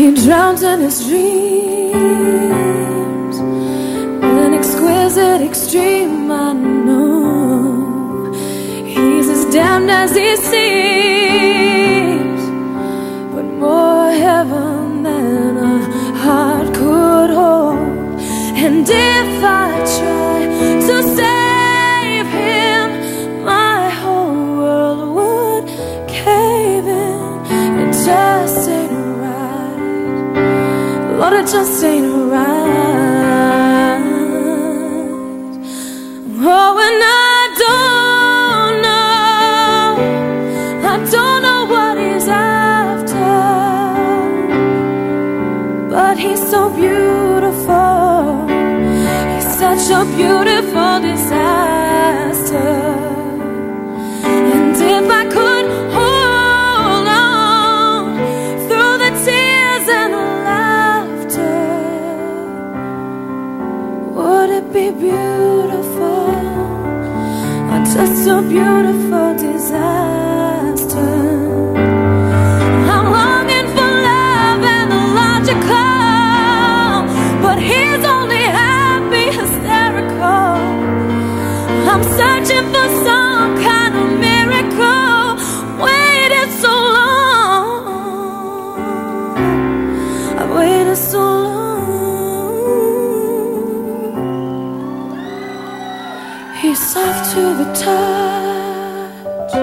He drowns in his dreams, an exquisite extreme, I know. He's as damned as he seems, but more heaven than a heart could hold. And if I try to save him, my whole world would cave in. It just ain't right, Lord, it just ain't right. Oh, and I don't know what he's after, but he's so beautiful. He's such a beautiful disaster. And if I could hold on through the tears and the laughter, would it be beautiful, or just a beautiful disaster? I'm longing for love and the logical, but he's only happy hysterical. I'm searching for some kind of miracle, waited so long, I've waited so long. He's soft to the touch,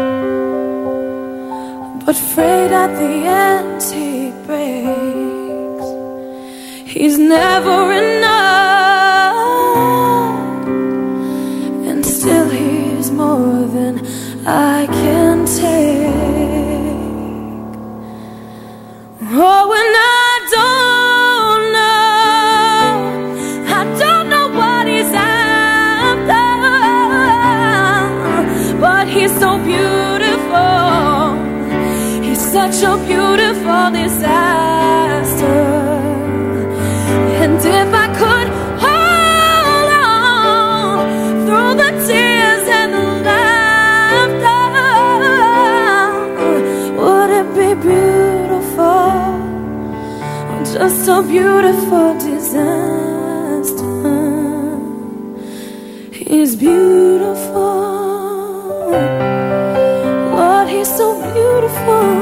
but afraid at the end he breaks. He's never enough, and still he's more than I can take. Oh, and I don't know what he's after, but he's so beautiful. He's such a beautiful disaster. And if I could hold on through the tears and the laughter, would it be beautiful, or just a beautiful disaster? He's beautiful, Lord, he's so beautiful.